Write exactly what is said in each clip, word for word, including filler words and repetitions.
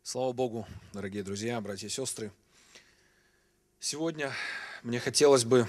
Слава Богу, дорогие друзья, братья и сестры. Сегодня мне хотелось бы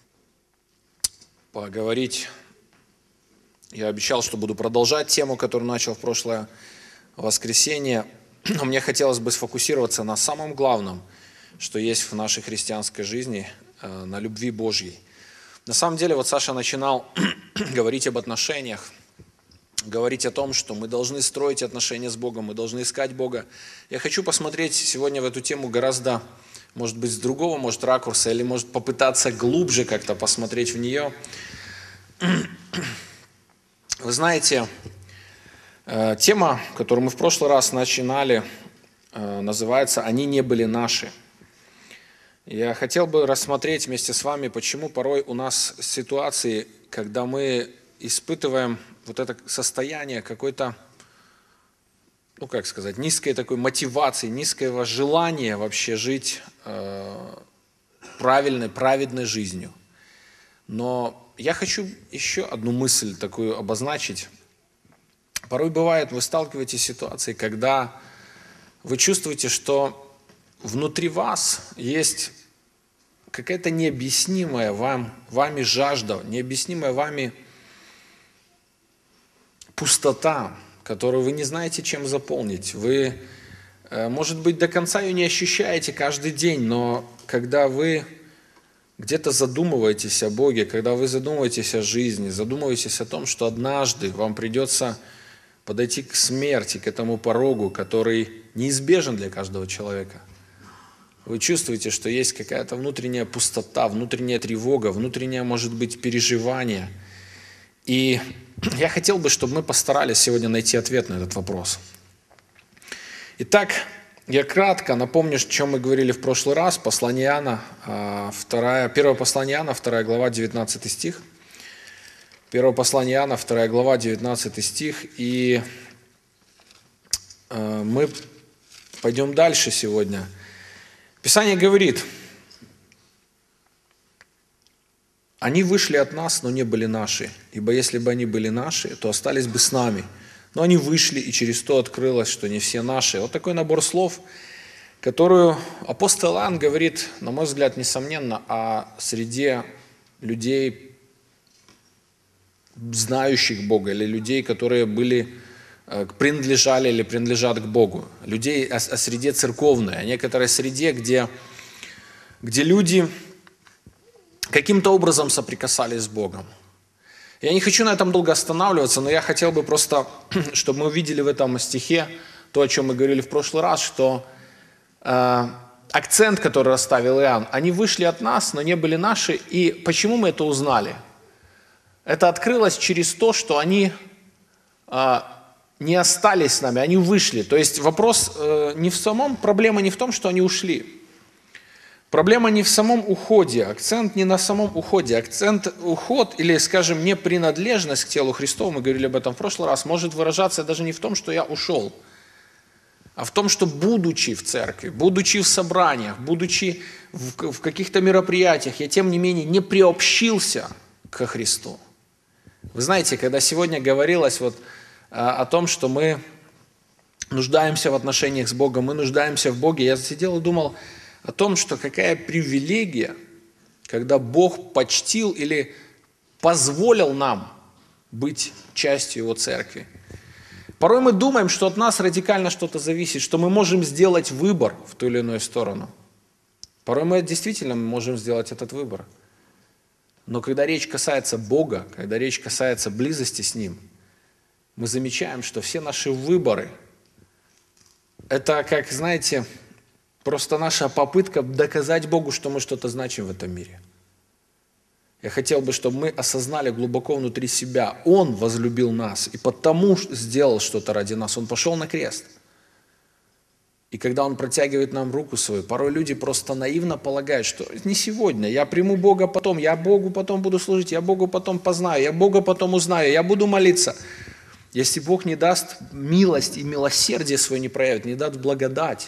поговорить, я обещал, что буду продолжать тему, которую начал в прошлое воскресенье, но мне хотелось бы сфокусироваться на самом главном, что есть в нашей христианской жизни, на любви Божьей. На самом деле, вот Саша начинал говорить об отношениях, говорить о том, что мы должны строить отношения с Богом, мы должны искать Бога. Я хочу посмотреть сегодня в эту тему гораздо, может быть, с другого, может, ракурса, или может попытаться глубже как-то посмотреть в нее. Вы знаете, тема, которую мы в прошлый раз начинали, называется «Они не были наши». Я хотел бы рассмотреть вместе с вами, почему порой у нас ситуации, когда мы испытываем вот это состояние какой-то, ну как сказать, низкой такой мотивации, низкого желания вообще жить э, правильной, праведной жизнью. Но я хочу еще одну мысль такую обозначить. Порой бывает, вы сталкиваетесь с ситуацией, когда вы чувствуете, что внутри вас есть какая-то необъяснимая вам, вами жажда, необъяснимая вами пустота, которую вы не знаете, чем заполнить. Вы, может быть, до конца ее не ощущаете каждый день, но когда вы где-то задумываетесь о Боге, когда вы задумываетесь о жизни, задумываетесь о том, что однажды вам придется подойти к смерти, к этому порогу, который неизбежен для каждого человека, вы чувствуете, что есть какая-то внутренняя пустота, внутренняя тревога, внутреннее, может быть, переживание. И я хотел бы, чтобы мы постарались сегодня найти ответ на этот вопрос. Итак, я кратко напомню, о чем мы говорили в прошлый раз. Послание Иоанна, второе, первое послание Иоанна, вторая глава, девятнадцатый стих. Первое послание Иоанна, вторая глава, девятнадцатый стих. И мы пойдем дальше сегодня. Писание говорит: «Они вышли от нас, но не были наши, ибо если бы они были наши, то остались бы с нами. Но они вышли, и через то открылось, что не все наши». Вот такой набор слов, которую апостол Иоанн говорит, на мой взгляд, несомненно, о среде людей, знающих Бога, или людей, которые были, принадлежали или принадлежат к Богу. Людей о, о среде церковной, о некоторой среде, где, где люди каким-то образом соприкасались с Богом. Я не хочу на этом долго останавливаться, но я хотел бы просто, чтобы мы увидели в этом стихе то, о чем мы говорили в прошлый раз, что э, акцент, который расставил Иоанн, они вышли от нас, но не были наши. И почему мы это узнали? Это открылось через то, что они э, не остались с нами, они вышли. То есть вопрос э, не в самом, проблема не в том, что они ушли. Проблема не в самом уходе, акцент не на самом уходе. Акцент уход или, скажем, непринадлежность к телу Христову, мы говорили об этом в прошлый раз, может выражаться даже не в том, что я ушел, а в том, что будучи в церкви, будучи в собраниях, будучи в, в каких-то мероприятиях, я тем не менее не приобщился ко Христу. Вы знаете, когда сегодня говорилось вот о том, что мы нуждаемся в отношениях с Богом, мы нуждаемся в Боге, я сидел и думал о том, что какая привилегия, когда Бог почтил или позволил нам быть частью Его церкви. Порой мы думаем, что от нас радикально что-то зависит, что мы можем сделать выбор в ту или иную сторону. Порой мы действительно можем сделать этот выбор. Но когда речь касается Бога, когда речь касается близости с Ним, мы замечаем, что все наши выборы – это, как, знаете, просто наша попытка доказать Богу, что мы что-то значим в этом мире. Я хотел бы, чтобы мы осознали глубоко внутри себя. Он возлюбил нас и потому сделал что-то ради нас. Он пошел на крест. И когда Он протягивает нам руку свою, порой люди просто наивно полагают, что не сегодня, я приму Бога потом, я Богу потом буду служить, я Богу потом познаю, я Бога потом узнаю, я буду молиться. Если Бог не даст милость и милосердие свое не проявит, не даст благодать,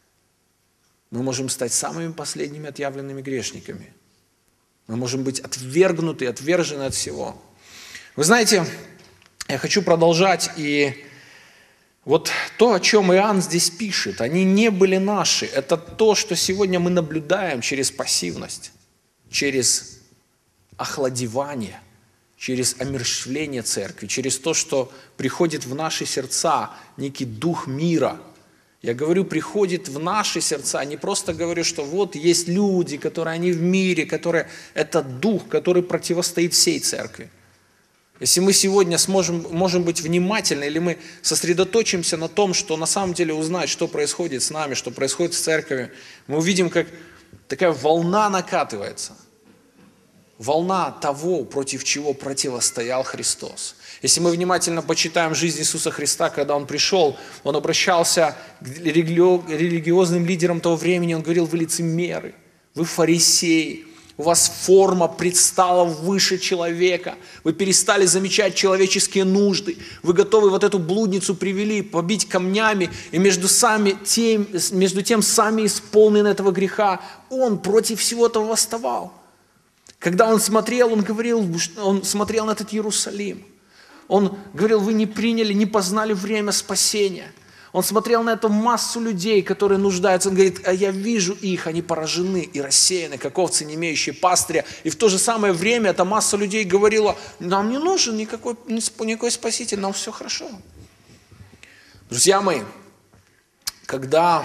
мы можем стать самыми последними отъявленными грешниками. Мы можем быть отвергнуты, отвержены от всего. Вы знаете, я хочу продолжать, и Вот то, о чем Иоанн здесь пишет, они не были наши. Это то, что сегодня мы наблюдаем через пассивность, через охладевание, через омерщвление церкви, через то, что приходит в наши сердца некий дух мира. Я говорю, приходит в наши сердца, не просто говорю, что вот есть люди, которые они в мире, которые это дух, который противостоит всей церкви. Если мы сегодня сможем, можем быть внимательны, или мы сосредоточимся на том, что на самом деле узнать, что происходит с нами, что происходит с церковью, мы увидим, как такая волна накатывается. Волна того, против чего противостоял Христос. Если мы внимательно почитаем жизнь Иисуса Христа, когда Он пришел, Он обращался к религиозным лидерам того времени, Он говорил: вы лицемеры, вы фарисеи, у вас форма предстала выше человека, вы перестали замечать человеческие нужды, вы готовы вот эту блудницу привели, побить камнями, и между, сами тем, между тем сами исполнены этого греха. Он против всего этого восставал. Когда Он смотрел, Он говорил, Он смотрел на этот Иерусалим. Он говорил: вы не приняли, не познали время спасения. Он смотрел на эту массу людей, которые нуждаются. Он говорит: а я вижу их, они поражены и рассеяны, как овцы, не имеющие пастыря. И в то же самое время эта масса людей говорила: нам не нужен никакой, никакой спаситель, нам все хорошо. Друзья мои, когда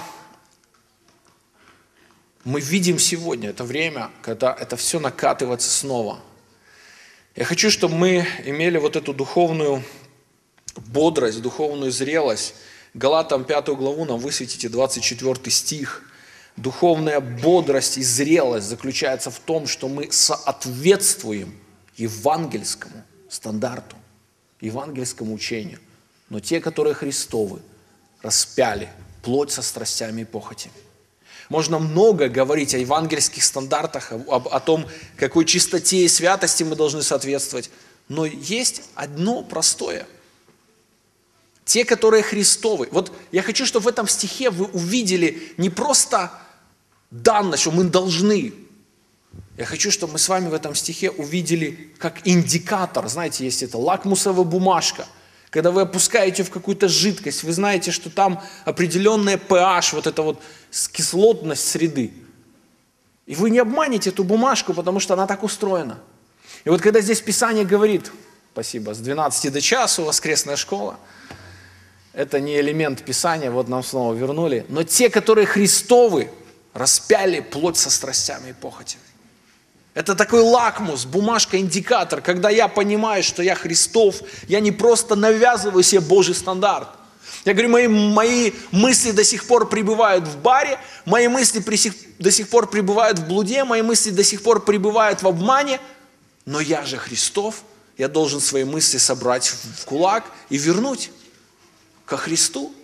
мы видим сегодня это время, когда это все накатывается снова, я хочу, чтобы мы имели вот эту духовную бодрость, духовную зрелость. Галатам пятую главу нам высветите двадцать четвёртый стих. Духовная бодрость и зрелость заключается в том, что мы соответствуем евангельскому стандарту, евангельскому учению. Но те, которые Христовы, распяли плоть со страстями и похотями. Можно много говорить о евангельских стандартах, о, о том, какой чистоте и святости мы должны соответствовать. Но есть одно простое. Те, которые Христовы. Вот я хочу, чтобы в этом стихе вы увидели не просто данность, что мы должны. Я хочу, чтобы мы с вами в этом стихе увидели как индикатор. Знаете, есть это лакмусовая бумажка. Когда вы опускаете в какую-то жидкость, вы знаете, что там определенная pH, вот эта вот кислотность среды. И вы не обманете эту бумажку, потому что она так устроена. И вот когда здесь Писание говорит, спасибо, с двенадцати до часу, воскресная школа, это не элемент Писания, вот нам снова вернули. Но те, которые Христовы, распяли плоть со страстями и похотями. Это такой лакмус, бумажка, индикатор, когда я понимаю, что я Христов, я не просто навязываю себе Божий стандарт. Я говорю, мои, мои мысли до сих пор пребывают в баре, мои мысли при сих, до сих пор пребывают в блуде, мои мысли до сих пор пребывают в обмане, но я же Христов, я должен свои мысли собрать в, в кулак и вернуть ко Христу.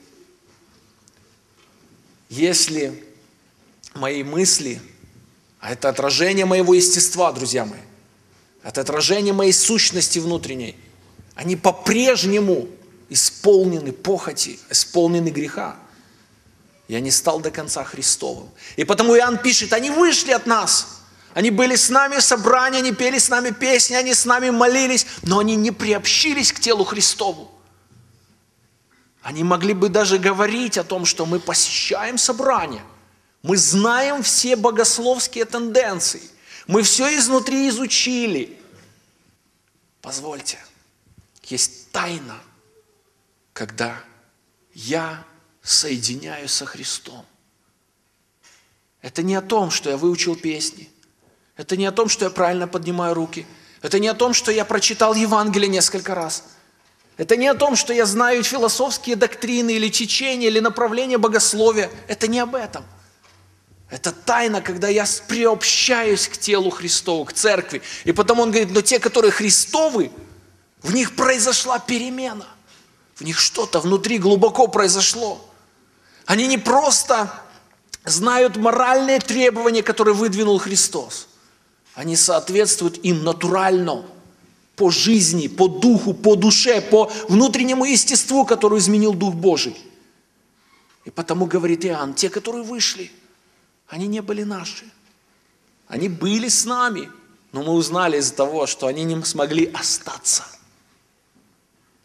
Если мои мысли... А это отражение моего естества, друзья мои. Это отражение моей сущности внутренней. Они по-прежнему исполнены похоти, исполнены греха. Я не стал до конца Христовым. И потому Иоанн пишет, они вышли от нас. Они были с нами в собрании, они пели с нами песни, они с нами молились, но они не приобщились к телу Христову. Они могли бы даже говорить о том, что мы посещаем собрания. Мы знаем все богословские тенденции. Мы все изнутри изучили. Позвольте, есть тайна, когда я соединяюсь со Христом. Это не о том, что я выучил песни. Это не о том, что я правильно поднимаю руки. Это не о том, что я прочитал Евангелие несколько раз. Это не о том, что я знаю философские доктрины или течения, или направления богословия. Это не об этом. Это тайна, когда я приобщаюсь к телу Христову, к церкви. И потому он говорит, но те, которые Христовы, в них произошла перемена. В них что-то внутри глубоко произошло. Они не просто знают моральные требования, которые выдвинул Христос. Они соответствуют им натурально, по жизни, по духу, по душе, по внутреннему естеству, которое изменил Дух Божий. И потому говорит Иоанн, те, которые вышли, они не были наши. Они были с нами, но мы узнали из-за того, что они не смогли остаться.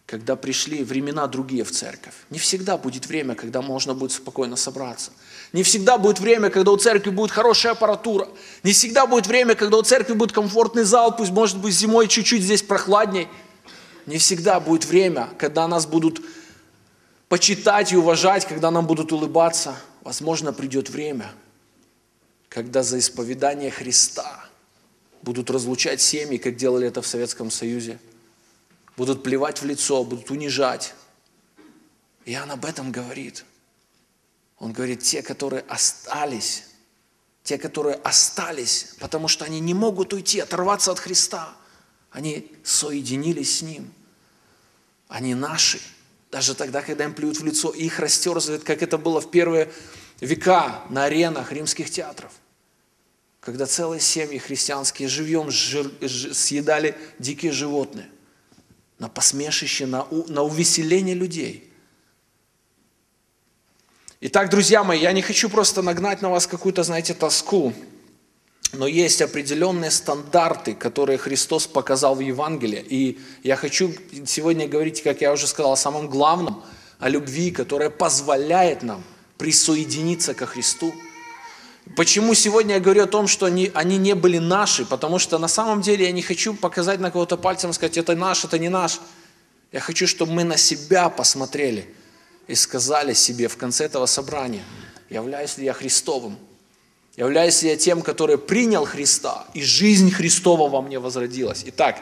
когда пришли времена другие в церковь. Не всегда будет время, когда можно будет спокойно собраться. Не всегда будет время, когда у церкви будет хорошая аппаратура. Не всегда будет время, когда у церкви будет комфортный зал, пусть может быть зимой чуть-чуть здесь прохладней. Не всегда будет время, когда нас будут почитать и уважать, когда нам будут улыбаться. Возможно, придет время, когда за исповедание Христа будут разлучать семьи, как делали это в Советском Союзе. Будут плевать в лицо, будут унижать. Иоанн об этом говорит. Он говорит, те, которые остались, те, которые остались, потому что они не могут уйти, оторваться от Христа. Они соединились с Ним. Они наши. Даже тогда, когда им плюют в лицо, их растерзывают, как это было в первые века на аренах римских театров. Когда целые семьи христианские живьем жир, ж, съедали дикие животные. На посмешище, на, у, на увеселение людей. Итак, друзья мои, я не хочу просто нагнать на вас какую-то, знаете, тоску, но есть определенные стандарты, которые Христос показал в Евангелии. И я хочу сегодня говорить, как я уже сказал, о самом главном, о любви, которая позволяет нам присоединиться ко Христу. Почему сегодня я говорю о том, что они, они не были наши? Потому что на самом деле я не хочу показать на кого-то пальцем и сказать, это наш, это не наш. Я хочу, чтобы мы на себя посмотрели и сказали себе в конце этого собрания, являюсь ли я Христовым? Являюсь ли я тем, который принял Христа, и жизнь Христова во мне возродилась? Итак,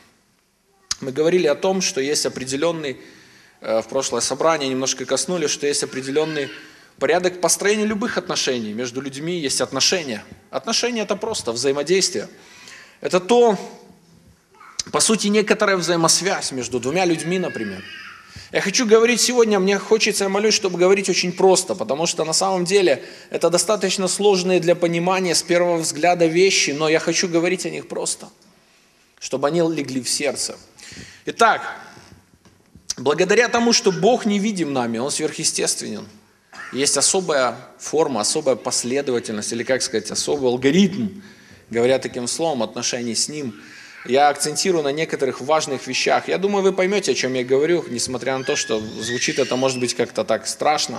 мы говорили о том, что есть определенный, в прошлое собрание немножко коснулись, что есть определенный порядок построения любых отношений. Между людьми есть отношения. Отношения – это просто взаимодействие. Это то, по сути, некоторая взаимосвязь между двумя людьми, например. Я хочу говорить сегодня, мне хочется, я молюсь, чтобы говорить очень просто, потому что на самом деле это достаточно сложные для понимания с первого взгляда вещи, но я хочу говорить о них просто, чтобы они легли в сердце. Итак, благодаря тому, что Бог невидим нами, Он сверхъестественен, есть особая форма, особая последовательность, или, как сказать, особый алгоритм, говоря таким словом, отношений с Ним. Я акцентирую на некоторых важных вещах. Я думаю, вы поймете, о чем я говорю, несмотря на то, что звучит это, может быть, как-то так страшно.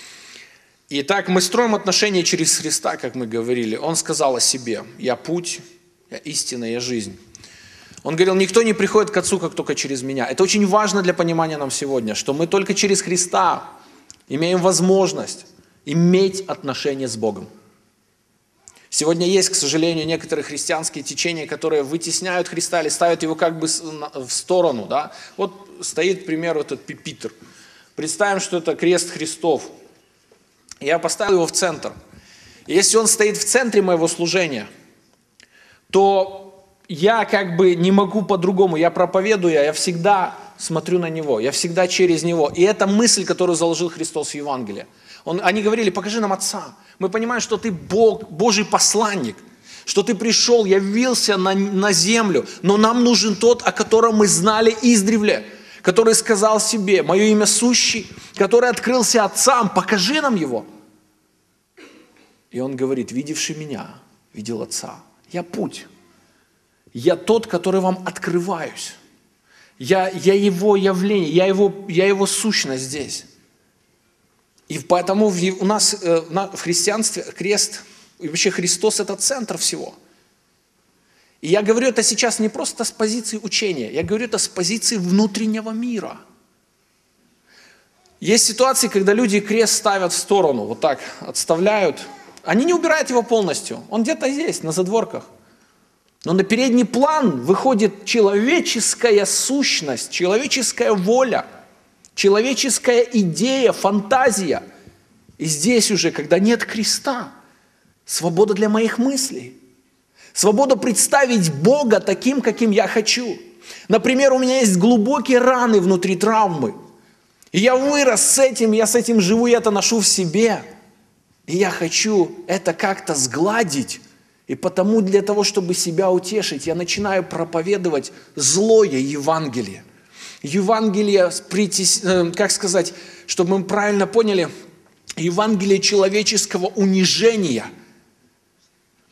Итак, мы строим отношения через Христа, как мы говорили. Он сказал о себе: «Я путь, я истина, я жизнь». Он говорил: «Никто не приходит к Отцу, как только через Меня». Это очень важно для понимания нам сегодня, что мы только через Христа имеем возможность иметь отношения с Богом. Сегодня есть, к сожалению, некоторые христианские течения, которые вытесняют Христа или ставят Его как бы в сторону. Да? Вот стоит, к примеру, этот пюпитр. Представим, что это крест Христов. Я поставил его в центр. И если он стоит в центре моего служения, то я как бы не могу по-другому. Я проповедую, я всегда смотрю на Него, я всегда через Него. И это мысль, которую заложил Христос в Евангелии. Он, они говорили: покажи нам Отца. Мы понимаем, что ты Бог, Божий посланник, что ты пришел, явился на, на землю, но нам нужен тот, о котором мы знали издревле, который сказал себе: мое имя сущий, который открылся Отцам, покажи нам Его. И Он говорит: видевший Меня, видел Отца. Я путь. Я тот, который вам открываюсь. Я, я Его явление, я его, я его сущность здесь. И поэтому в, у нас э, в христианстве крест, и вообще Христос – это центр всего. И я говорю это сейчас не просто с позиции учения, я говорю это с позиции внутреннего мира. Есть ситуации, когда люди крест ставят в сторону, вот так отставляют. Они не убирают его полностью, он где-то есть, на задворках. Но на передний план выходит человеческая сущность, человеческая воля, человеческая идея, фантазия. И здесь уже, когда нет креста, свобода для моих мыслей. Свобода представить Бога таким, каким я хочу. Например, у меня есть глубокие раны внутри травмы. И я вырос с этим, я с этим живу, я это ношу в себе. И я хочу это как-то сгладить. И потому для того, чтобы себя утешить, я начинаю проповедовать злое Евангелие. Евангелие, как сказать, чтобы мы правильно поняли, Евангелие человеческого унижения.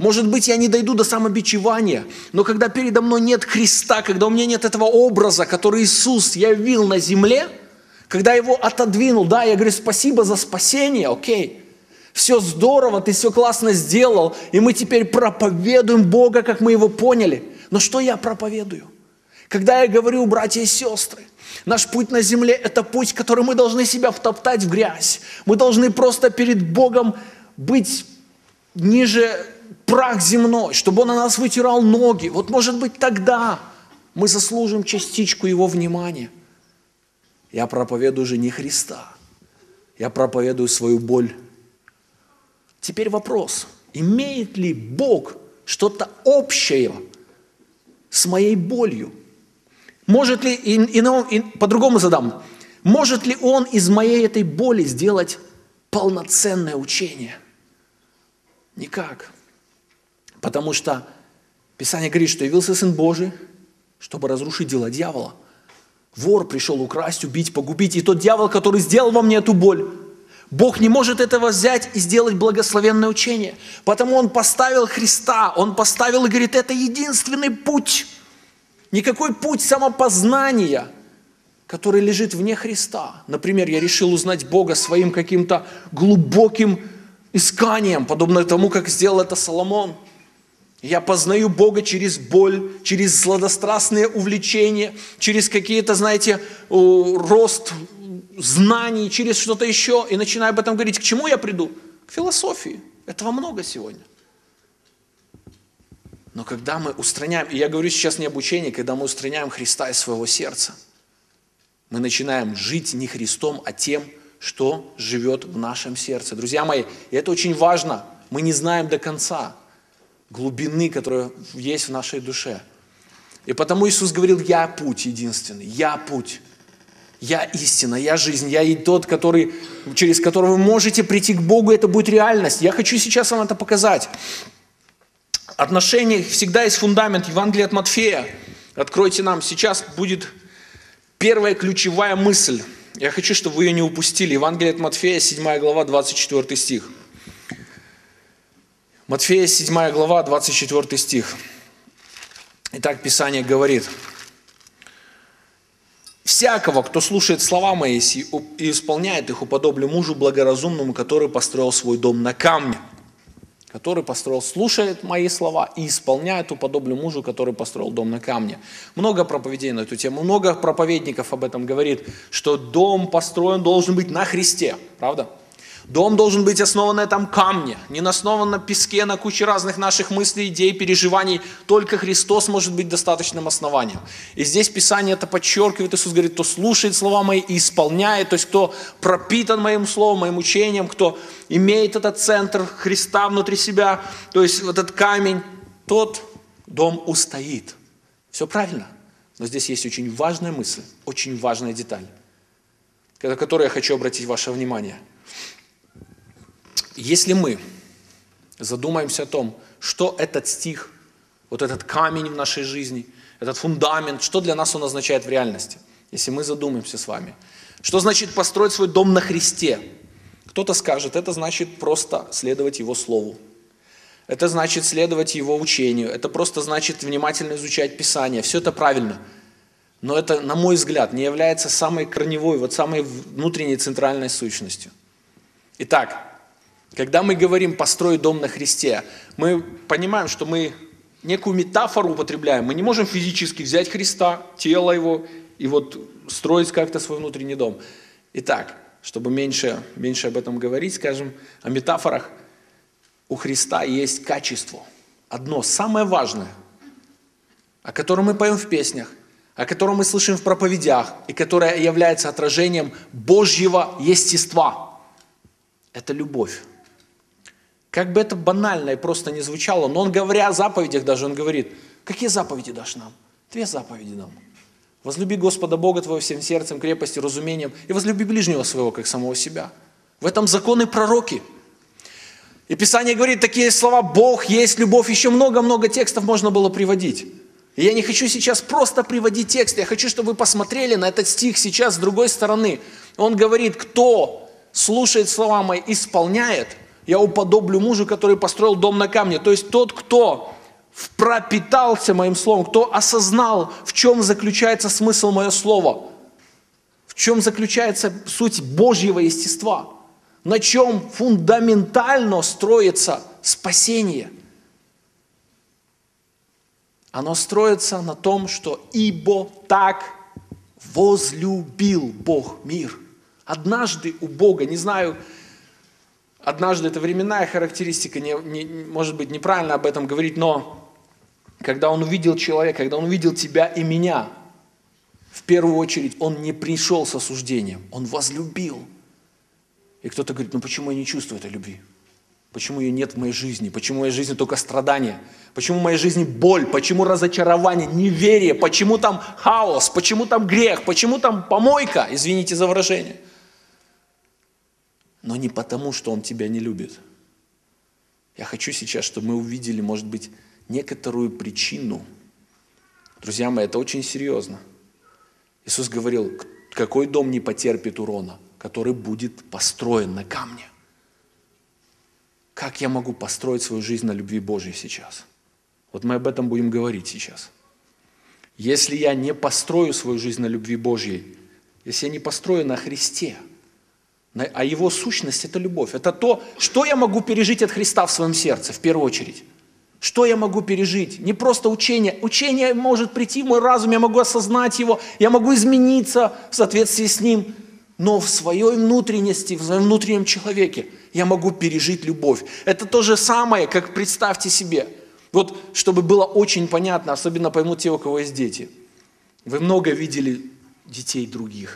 Может быть, я не дойду до самобичевания, но когда передо мной нет Христа, когда у меня нет этого образа, который Иисус явил на земле, когда Его отодвинул, да, я говорю, спасибо за спасение, окей, все здорово, ты все классно сделал, и мы теперь проповедуем Бога, как мы Его поняли. Но что я проповедую? Когда я говорю, братья и сестры, наш путь на земле – это путь, который мы должны себя втоптать в грязь. Мы должны просто перед Богом быть ниже прах земной, чтобы Он на нас вытирал ноги. Вот может быть тогда мы заслужим частичку Его внимания. Я проповедую же не Христа, я проповедую свою боль. Теперь вопрос, имеет ли Бог что-то общее с моей болью? Может ли, и, и, и по-другому задам, может ли Он из моей этой боли сделать полноценное учение? Никак. Потому что Писание говорит, что явился Сын Божий, чтобы разрушить дела дьявола. Вор пришел украсть, убить, погубить. И тот дьявол, который сделал во мне эту боль, Бог не может этого взять и сделать благословенное учение. Потому Он поставил Христа, Он поставил и говорит, это единственный путь. Никакой путь самопознания, который лежит вне Христа. Например, я решил узнать Бога своим каким-то глубоким исканием, подобно тому, как сделал это Соломон. Я познаю Бога через боль, через сладострастные увлечения, через какие-то, знаете, рост знаний, через что-то еще. И начинаю об этом говорить. К чему я приду? К философии. Этого много сегодня. Но когда мы устраняем, и я говорю сейчас не об учении, когда мы устраняем Христа из своего сердца, мы начинаем жить не Христом, а тем, что живет в нашем сердце. Друзья мои, и это очень важно. Мы не знаем до конца глубины, которая есть в нашей душе. И потому Иисус говорил, я путь единственный, я путь, я истина, я жизнь, я и тот, который, через которого вы можете прийти к Богу, это будет реальность. Я хочу сейчас вам это показать. Отношения всегда есть фундамент. Евангелие от Матфея. Откройте нам. Сейчас будет первая ключевая мысль. Я хочу, чтобы вы ее не упустили. Евангелие от Матфея, седьмая глава, двадцать четвёртый стих. Матфея, седьмая глава, двадцать четвёртый стих. Итак, Писание говорит. «Всякого, кто слушает слова мои и исполняет их, уподоблю мужу благоразумному, который построил свой дом на камне». Который построил, слушает мои слова и исполняет, уподоблю мужу, который построил дом на камне. Много проповедей на эту тему, много проповедников об этом говорит, что дом построен должен быть на Христе, правда? Дом должен быть основан на этом камне, не основан на песке, на куче разных наших мыслей, идей, переживаний. Только Христос может быть достаточным основанием. И здесь Писание это подчеркивает. Иисус говорит, кто слушает слова мои и исполняет, то есть кто пропитан моим словом, моим учением, кто имеет этот центр Христа внутри себя, то есть вот этот камень, тот дом устоит. Все правильно. Но здесь есть очень важная мысль, очень важная деталь, на которую я хочу обратить ваше внимание. Если мы задумаемся о том, что этот стих, вот этот камень в нашей жизни, этот фундамент, что для нас он означает в реальности, если мы задумаемся с вами, что значит построить свой дом на Христе? Кто-то скажет, это значит просто следовать Его Слову, это значит следовать Его учению, это просто значит внимательно изучать Писание, все это правильно, но это, на мой взгляд, не является самой корневой, вот самой внутренней центральной сущностью. Итак, когда мы говорим «построить дом на Христе», мы понимаем, что мы некую метафору употребляем. Мы не можем физически взять Христа, тело Его, и вот строить как-то свой внутренний дом. Итак, чтобы меньше, меньше об этом говорить, скажем, о метафорах, у Христа есть качество. Одно, самое важное, о котором мы поем в песнях, о котором мы слышим в проповедях, и которое является отражением Божьего естества. Это любовь. Как бы это банально и просто не звучало, но он, говоря о заповедях даже, он говорит, какие заповеди дашь нам? Две заповеди дам. Возлюби Господа Бога твоего всем сердцем, крепостью, разумением, и возлюби ближнего своего, как самого себя. В этом законы пророки. И Писание говорит такие слова, Бог есть любовь, еще много-много текстов можно было приводить. И я не хочу сейчас просто приводить текст, я хочу, чтобы вы посмотрели на этот стих сейчас с другой стороны. Он говорит, кто слушает слова мои, исполняет, Я уподоблю мужу, который построил дом на камне. То есть тот, кто пропитался моим словом, кто осознал, в чем заключается смысл моего слова, в чем заключается суть Божьего естества, на чем фундаментально строится спасение. Оно строится на том, что «Ибо так возлюбил Бог мир». Однажды у Бога, не знаю, однажды это временная характеристика, не, не, может быть неправильно об этом говорить, но когда Он увидел человека, когда Он увидел тебя и меня, в первую очередь Он не пришел с осуждением, Он возлюбил. И кто-то говорит, ну почему я не чувствую этой любви? Почему ее нет в моей жизни? Почему в моей жизни только страдания? Почему в моей жизни боль? Почему разочарование, неверие? Почему там хаос? Почему там грех? Почему там помойка? Извините за выражение. Но не потому, что Он тебя не любит. Я хочу сейчас, чтобы мы увидели, может быть, некоторую причину. Друзья мои, это очень серьезно. Иисус говорил, какой дом не потерпит урона, который будет построен на камне. Как я могу построить свою жизнь на любви Божьей сейчас? Вот мы об этом будем говорить сейчас. Если я не построю свою жизнь на любви Божьей, если я не построю на Христе, а Его сущность – это любовь. Это то, что я могу пережить от Христа в своем сердце, в первую очередь. Что я могу пережить? Не просто учение. Учение может прийти в мой разум, я могу осознать его, я могу измениться в соответствии с ним. Но в своей внутренности, в своем внутреннем человеке я могу пережить любовь. Это то же самое, как представьте себе. Вот, чтобы было очень понятно, особенно поймут те, у кого есть дети. Вы много видели детей других.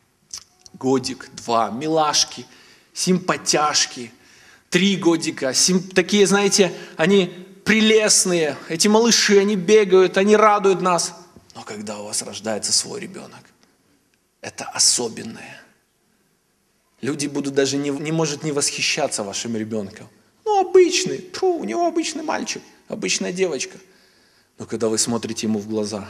Годик, два, милашки, симпатяшки, три годика. Сим... Такие, знаете, они прелестные. Эти малыши, они бегают, они радуют нас. Но когда у вас рождается свой ребенок, это особенное. Люди будут даже не, не может не восхищаться вашим ребенком. Ну, обычный, тьфу, у него обычный мальчик, обычная девочка. Но когда вы смотрите ему в глаза,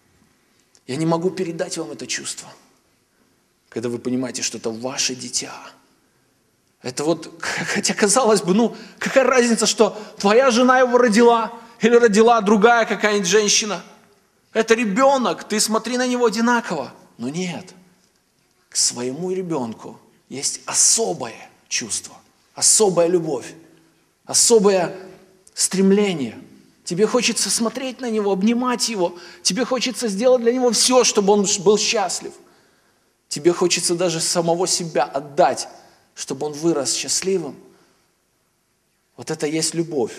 я не могу передать вам это чувство. Когда вы понимаете, что это ваше дитя. Это вот, хотя казалось бы, ну, какая разница, что твоя жена его родила, или родила другая какая-нибудь женщина. Это ребенок, ты смотри на него одинаково. Но нет, к своему ребенку есть особое чувство, особая любовь, особое стремление. Тебе хочется смотреть на него, обнимать его. Тебе хочется сделать для него все, чтобы он был счастлив. Тебе хочется даже самого себя отдать, чтобы он вырос счастливым. Вот это есть любовь.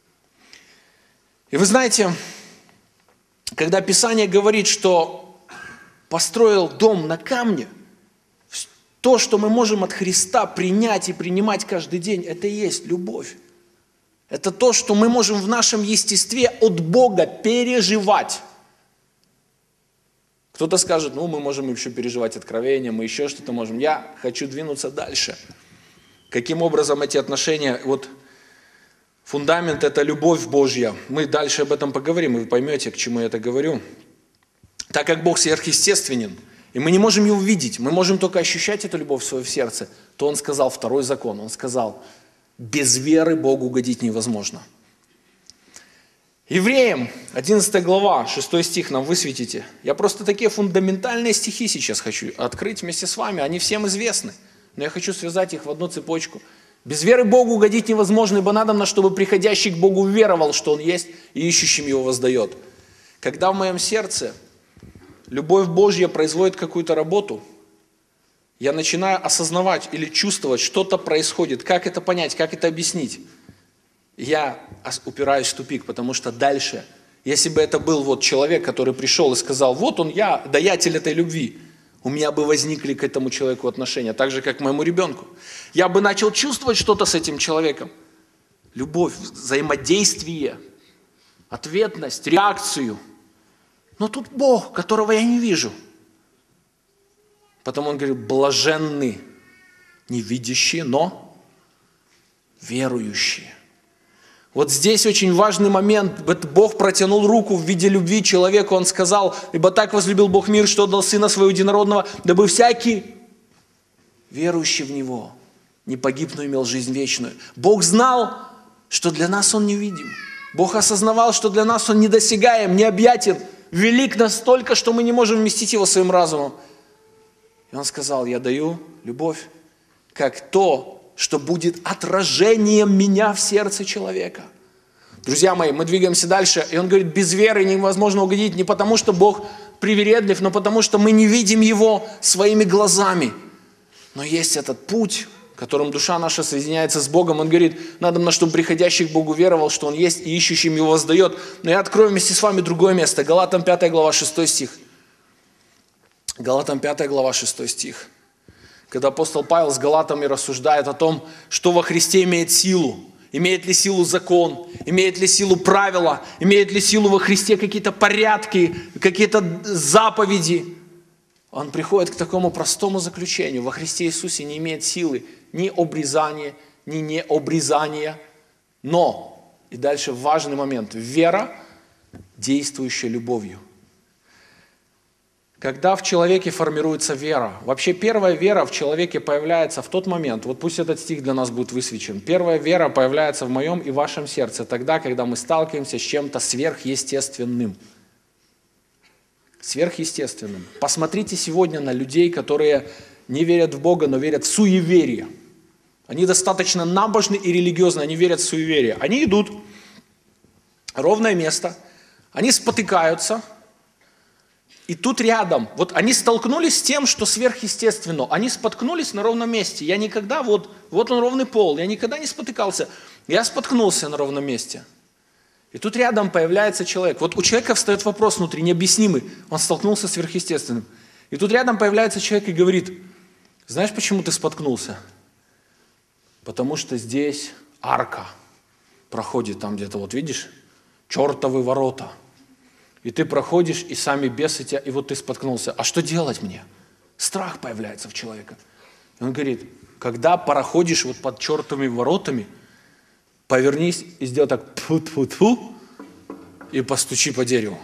И вы знаете, когда Писание говорит, что построил дом на камне, то, что мы можем от Христа принять и принимать каждый день, это и есть любовь. Это то, что мы можем в нашем естестве от Бога переживать. Кто-то скажет, ну, мы можем еще переживать откровения, мы еще что-то можем. Я хочу двинуться дальше. Каким образом эти отношения, вот фундамент – это любовь Божья. Мы дальше об этом поговорим, и вы поймете, к чему я это говорю. Так как Бог сверхъестественен, и мы не можем его видеть, мы можем только ощущать эту любовь в своем сердце, то Он сказал второй закон, Он сказал, без веры Богу угодить невозможно. Евреям, одиннадцатая глава, шестой стих нам высветите. Я просто такие фундаментальные стихи сейчас хочу открыть вместе с вами, они всем известны, но я хочу связать их в одну цепочку. Без веры Богу угодить невозможно, ибо надобно, чтобы приходящий к Богу веровал, что Он есть, и ищущим Его воздает. Когда в моем сердце любовь Божья производит какую-то работу, я начинаю осознавать или чувствовать, что-то происходит. Как это понять, как это объяснить? Я упираюсь в тупик, потому что дальше, если бы это был вот человек, который пришел и сказал, вот он я, даятель этой любви, у меня бы возникли к этому человеку отношения, так же, как к моему ребенку. Я бы начал чувствовать что-то с этим человеком. Любовь, взаимодействие, ответность, реакцию. Но тут Бог, которого я не вижу. Потом Он говорит, блаженны, не видящие, но верующие. Вот здесь очень важный момент. Бог протянул руку в виде любви человеку. Он сказал, ибо так возлюбил Бог мир, что отдал Сына Своего Единородного, дабы всякий, верующий в Него, не погиб, но имел жизнь вечную. Бог знал, что для нас Он невидим. Бог осознавал, что для нас Он недосягаем, необъятен, велик настолько, что мы не можем вместить Его своим разумом. И Он сказал: я даю любовь, как то, что будет отражением меня в сердце человека. Друзья мои, мы двигаемся дальше, и Он говорит, без веры невозможно угодить, не потому что Бог привередлив, но потому что мы не видим Его своими глазами. Но есть этот путь, которым душа наша соединяется с Богом. Он говорит, надо нам, чтобы приходящий к Богу веровал, что Он есть, и ищущим Его воздает. Но я открою вместе с вами другое место. Галатам пятая глава, шестой стих. Галатам пятая глава, шестой стих. Когда апостол Павел с галатами рассуждает о том, что во Христе имеет силу. Имеет ли силу закон, имеет ли силу правила, имеет ли силу во Христе какие-то порядки, какие-то заповеди. Он приходит к такому простому заключению. Во Христе Иисусе не имеет силы ни обрезания, ни необрезания. Но, и дальше важный момент, вера, действующая любовью. Когда в человеке формируется вера, вообще первая вера в человеке появляется в тот момент, вот пусть этот стих для нас будет высвечен, первая вера появляется в моем и вашем сердце тогда, когда мы сталкиваемся с чем-то сверхъестественным. Сверхъестественным. Посмотрите сегодня на людей, которые не верят в Бога, но верят в суеверие. Они достаточно набожны и религиозны, они верят в суеверие. Они идут, ровное место, они спотыкаются, и тут рядом, вот они столкнулись с тем, что сверхъестественно. Они споткнулись на ровном месте. Я никогда, вот, вот он ровный пол, я никогда не спотыкался. Я споткнулся на ровном месте. И тут рядом появляется человек. Вот у человека встает вопрос внутри, необъяснимый. Он столкнулся с сверхъестественным. И тут рядом появляется человек и говорит, знаешь, почему ты споткнулся? Потому что здесь арка проходит там где-то, вот видишь, чертовы ворота. И ты проходишь, и сами бесы тебя, и вот ты споткнулся. А что делать мне? Страх появляется в человека. И он говорит, когда проходишь вот под чертовыми воротами, повернись и сделай так тьфу-тьфу-тьфу и постучи по дереву.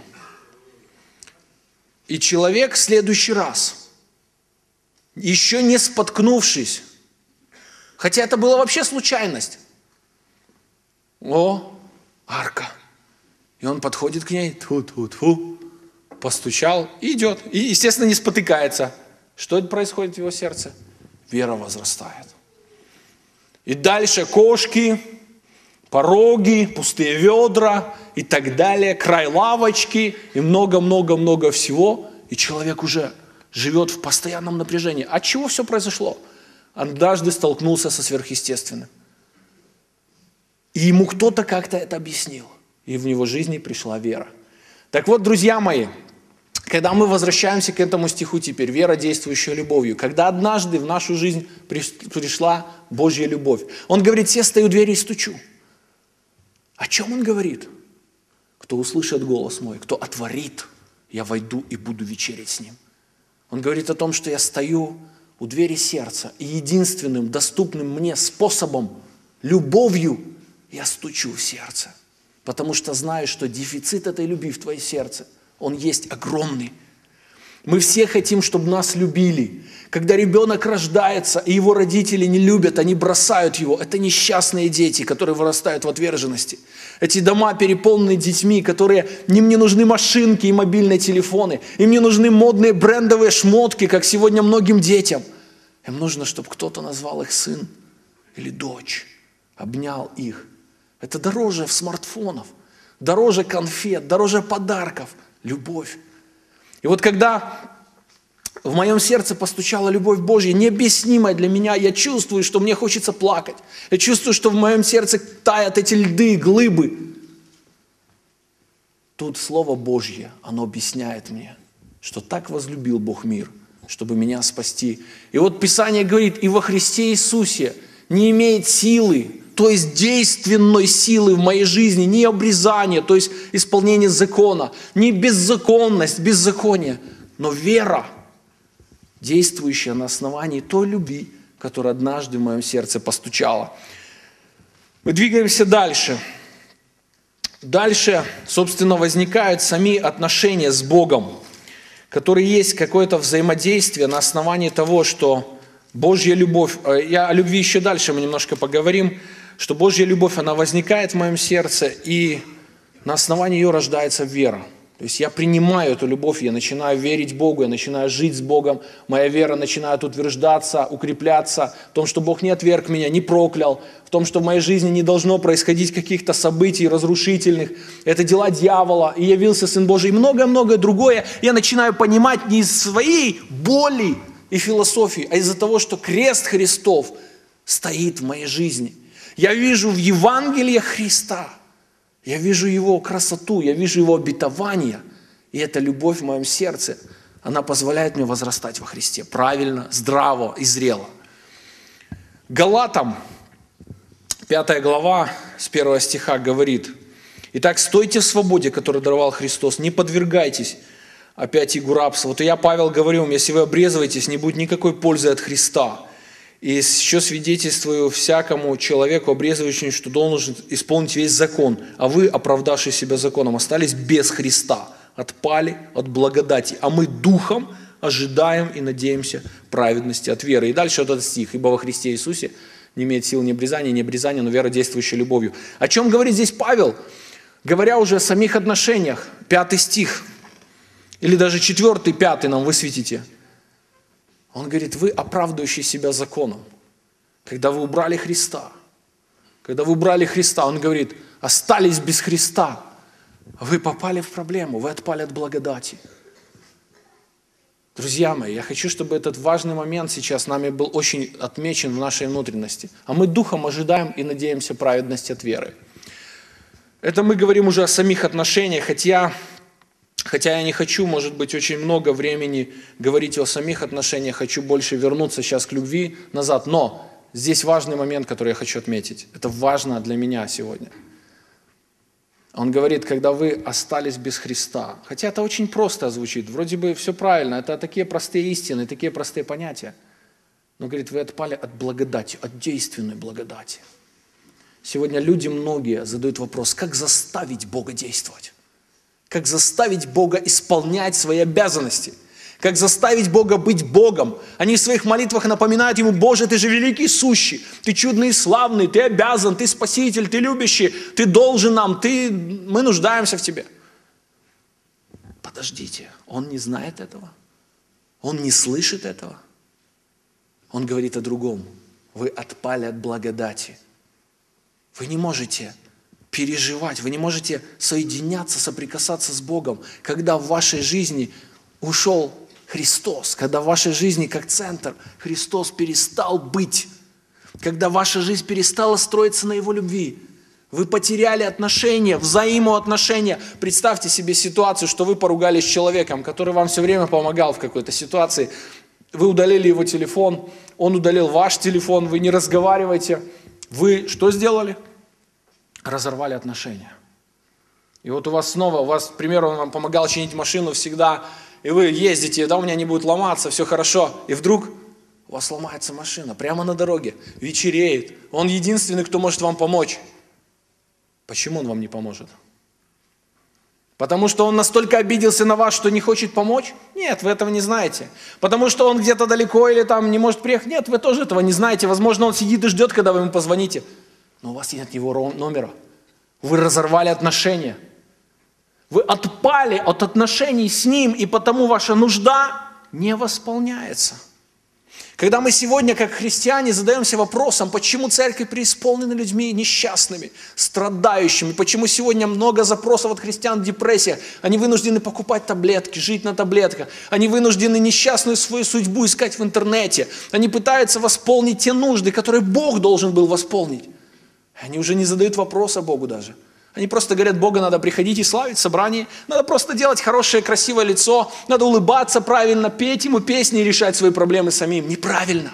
И человек в следующий раз, еще не споткнувшись, хотя это была вообще случайность, о, арка. И он подходит к ней, тьфу-тьфу-тьфу, постучал и идет. И, естественно, не спотыкается. Что происходит в его сердце? Вера возрастает. И дальше кошки, пороги, пустые ведра и так далее, край лавочки и много-много-много всего. И человек уже живет в постоянном напряжении. От чего все произошло? Однажды столкнулся со сверхъестественным. И ему кто-то как-то это объяснил. И в его жизни пришла вера. Так вот, друзья мои, когда мы возвращаемся к этому стиху теперь, вера, действующая любовью, когда однажды в нашу жизнь пришла Божья любовь, он говорит, я стою у двери и стучу. О чем он говорит? Кто услышит голос мой, кто отворит, я войду и буду вечерять с ним. Он говорит о том, что я стою у двери сердца, и единственным доступным мне способом, любовью, я стучу в сердце. Потому что знаю, что дефицит этой любви в твоем сердце, он есть огромный. Мы все хотим, чтобы нас любили. Когда ребенок рождается, и его родители не любят, они бросают его. Это несчастные дети, которые вырастают в отверженности. Эти дома переполнены детьми, которые, им не нужны машинки и мобильные телефоны. Им не нужны модные брендовые шмотки, как сегодня многим детям. Им нужно, чтобы кто-то назвал их сын или дочь, обнял их. Это дороже смартфонов, дороже конфет, дороже подарков. Любовь. И вот когда в моем сердце постучала любовь Божья, необъяснимая для меня, я чувствую, что мне хочется плакать. Я чувствую, что в моем сердце таят эти льды, глыбы. Тут Слово Божье, оно объясняет мне, что так возлюбил Бог мир, чтобы меня спасти. И вот Писание говорит, и во Христе Иисусе не имеет силы, то есть действенной силы в моей жизни, ни обрезание, то есть исполнение закона, ни беззаконность, беззаконие, но вера, действующая на основании той любви, которая однажды в моем сердце постучала. Мы двигаемся дальше. Дальше, собственно, возникают сами отношения с Богом, которые есть какое-то взаимодействие на основании того, что Божья любовь, я о любви еще дальше мы немножко поговорим, что Божья любовь, она возникает в моем сердце, и на основании ее рождается вера. То есть я принимаю эту любовь, я начинаю верить Богу, я начинаю жить с Богом, моя вера начинает утверждаться, укрепляться в том, что Бог не отверг меня, не проклял, в том, что в моей жизни не должно происходить каких-то событий разрушительных, это дела дьявола, и явился Сын Божий, и многое-многое другое. Я начинаю понимать не из своей боли и философии, а из-за того, что крест Христов стоит в моей жизни. Я вижу в Евангелии Христа, я вижу Его красоту, я вижу Его обетование, и эта любовь в моем сердце, она позволяет мне возрастать во Христе правильно, здраво и зрело. Галатам, пятая глава, с первого стиха говорит: «Итак, стойте в свободе, которую даровал Христос, не подвергайтесь опять игу рабства». Вот и я, Павел, говорю вам, если вы обрезываетесь, не будет никакой пользы от Христа. И еще свидетельствую всякому человеку, обрезывающему, что должен исполнить весь закон, а вы, оправдавшие себя законом, остались без Христа, отпали от благодати, а мы духом ожидаем и надеемся праведности от веры. И дальше вот этот стих: «Ибо во Христе Иисусе не имеет сил ни обрезания, ни обрезания, но вера, действующая любовью». О чем говорит здесь Павел? Говоря уже о самих отношениях, пятый стих, или даже четвертый, пятый нам высветите. Он говорит: вы, оправдывающие себя законом, когда вы убрали Христа, когда вы убрали Христа, он говорит, остались без Христа, вы попали в проблему, вы отпали от благодати. Друзья мои, я хочу, чтобы этот важный момент сейчас нами был очень отмечен в нашей внутренности. А мы духом ожидаем и надеемся праведности от веры. Это мы говорим уже о самих отношениях, хотя... Хотя я не хочу, может быть, очень много времени говорить о самих отношениях, хочу больше вернуться сейчас к любви назад. Но здесь важный момент, который я хочу отметить. Это важно для меня сегодня. Он говорит, когда вы остались без Христа. Хотя это очень просто звучит, вроде бы все правильно, это такие простые истины, такие простые понятия. Но, говорит, вы отпали от благодати, от действенной благодати. Сегодня люди многие задают вопрос, как заставить Бога действовать? Как заставить Бога исполнять свои обязанности? Как заставить Бога быть Богом? Они в своих молитвах напоминают Ему: Боже, Ты же великий сущий, Ты чудный и славный, Ты обязан, Ты спаситель, Ты любящий, Ты должен нам, Ты... мы нуждаемся в Тебе. Подождите, Он не знает этого? Он не слышит этого? Он говорит о другом. Вы отпали от благодати. Вы не можете переживать, вы не можете соединяться, соприкасаться с Богом, когда в вашей жизни ушел Христос, когда в вашей жизни как центр Христос перестал быть, когда ваша жизнь перестала строиться на Его любви. Вы потеряли отношения, взаимоотношения. Представьте себе ситуацию, что вы поругались с человеком, который вам все время помогал в какой-то ситуации. Вы удалили его телефон, он удалил ваш телефон, вы не разговариваете. Вы что сделали? Разорвали отношения. И вот у вас снова, у вас, к примеру, он вам помогал чинить машину всегда, и вы ездите, да, у меня не будет ломаться, все хорошо, и вдруг у вас ломается машина прямо на дороге, вечереет, он единственный, кто может вам помочь. Почему он вам не поможет? Потому что он настолько обиделся на вас, что не хочет помочь? Нет, вы этого не знаете. Потому что он где-то далеко или там не может приехать? Нет, вы тоже этого не знаете. Возможно, он сидит и ждет, когда вы ему позвоните. Но у вас нет его номера. Вы разорвали отношения. Вы отпали от отношений с Ним, и потому ваша нужда не восполняется. Когда мы сегодня, как христиане, задаемся вопросом, почему церковь преисполнена людьми несчастными, страдающими, почему сегодня много запросов от христиан в депрессиях, они вынуждены покупать таблетки, жить на таблетках, они вынуждены несчастную свою судьбу искать в интернете, они пытаются восполнить те нужды, которые Бог должен был восполнить. Они уже не задают вопроса Богу даже. Они просто говорят: Бога надо приходить и славить в собрании, надо просто делать хорошее, красивое лицо, надо улыбаться правильно, петь Ему песни и решать свои проблемы самим. Неправильно.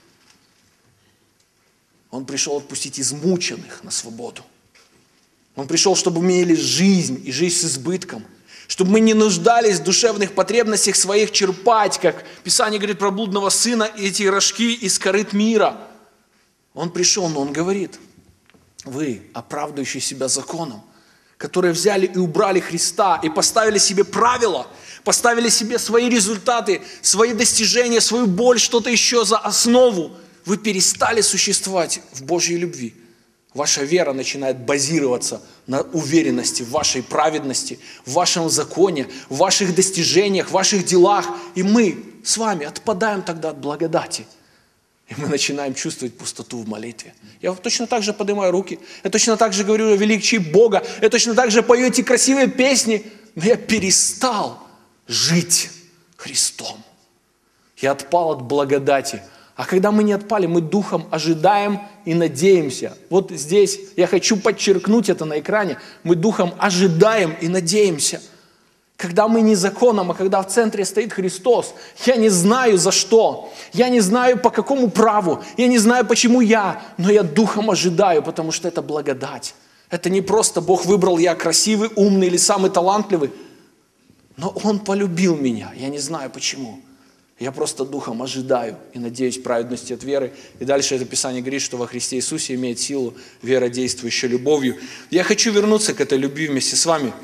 Он пришел отпустить измученных на свободу. Он пришел, чтобы мы имели жизнь и жизнь с избытком. Чтобы мы не нуждались в душевных потребностях своих черпать, как Писание говорит про блудного сына, эти рожки из корыт мира. Он пришел, но Он говорит: вы, оправдывающие себя законом, которые взяли и убрали Христа, и поставили себе правила, поставили себе свои результаты, свои достижения, свою боль, что-то еще за основу, вы перестали существовать в Божьей любви. Ваша вера начинает базироваться на уверенности в вашей праведности, в вашем законе, в ваших достижениях, в ваших делах. И мы с вами отпадаем тогда от благодати. И мы начинаем чувствовать пустоту в молитве. Я точно так же поднимаю руки, я точно так же говорю о величии Бога, я точно так же пою эти красивые песни, но я перестал жить Христом. Я отпал от благодати. А когда мы не отпали, мы духом ожидаем и надеемся. Вот здесь я хочу подчеркнуть это на экране. Мы духом ожидаем и надеемся. Когда мы не законом, а когда в центре стоит Христос, я не знаю за что, я не знаю по какому праву, я не знаю почему я, но я духом ожидаю, потому что это благодать. Это не просто Бог выбрал, я красивый, умный или самый талантливый, но Он полюбил меня, я не знаю почему. Я просто духом ожидаю и надеюсь праведности от веры. И дальше это Писание говорит, что во Христе Иисусе имеет силу вера, действующая любовью. Я хочу вернуться к этой любви вместе с вами.